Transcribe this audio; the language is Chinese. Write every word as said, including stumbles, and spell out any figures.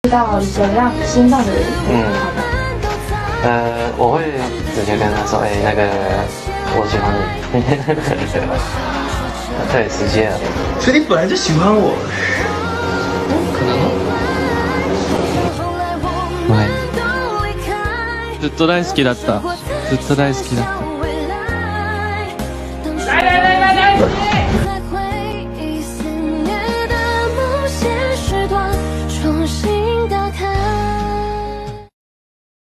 遇到一个让你心动的人，嗯， 呃，我会直接跟他说，哎、欸，那个我喜欢你，对，直接。 所以你本来就喜欢我，可能はい。ずっと大好きだった。ずっと大好きだった。